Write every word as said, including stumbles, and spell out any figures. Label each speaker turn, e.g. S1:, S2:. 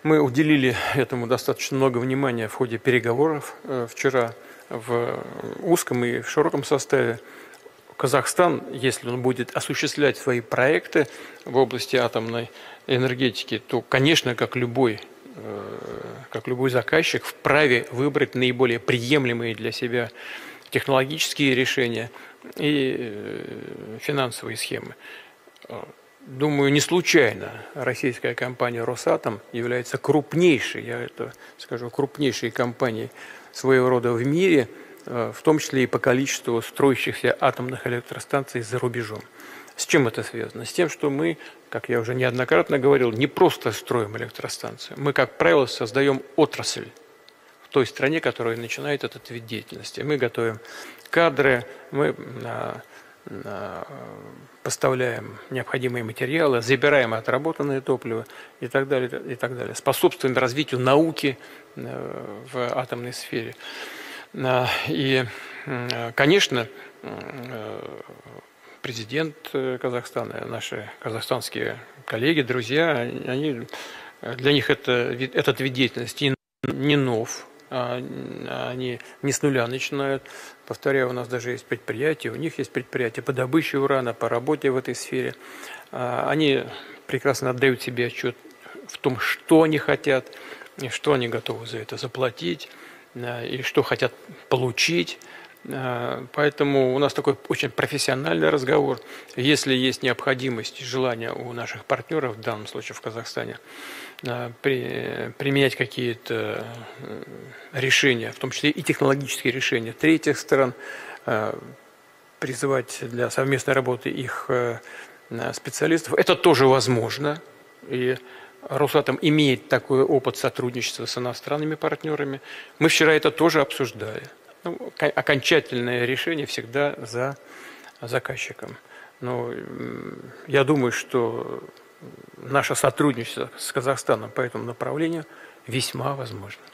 S1: Мы уделили этому достаточно много внимания в ходе переговоров вчера в узком и в широком составе. Казахстан, если он будет осуществлять свои проекты в области атомной энергетики, то, конечно, как любой, как любой заказчик, вправе выбрать наиболее приемлемые для себя технологические решения и финансовые схемы. Думаю, не случайно российская компания «Росатом» является крупнейшей, я это скажу, крупнейшей компанией своего рода в мире, в том числе и по количеству строящихся атомных электростанций за рубежом. С чем это связано? С тем, что мы, как я уже неоднократно говорил, не просто строим электростанцию, мы, как правило, создаем отрасль в той стране, которая начинает этот вид деятельности. Мы готовим кадры, мы поставляем необходимые материалы, забираем отработанное топливо и так далее, и так далее. Способствуем развитию науки в атомной сфере. И, конечно, президент Казахстана, наши казахстанские коллеги, друзья, они, для них это, этот вид деятельности не нов. Они не с нуля начинают. Повторяю, у нас даже есть предприятия, у них есть предприятия по добыче урана, по работе в этой сфере. Они прекрасно отдают себе отчет в том, что они хотят, и что они готовы за это заплатить, и что хотят получить. Поэтому у нас такой очень профессиональный разговор. Если есть необходимость и желание у наших партнеров, в данном случае в Казахстане, при, применять какие-то решения, в том числе и технологические решения третьих стран, призывать для совместной работы их специалистов, это тоже возможно. И Росатом имеет такой опыт сотрудничества с иностранными партнерами. Мы вчера это тоже обсуждали. Ну, окончательное решение всегда за заказчиком. Но я думаю, что наше сотрудничество с Казахстаном по этому направлению весьма возможно.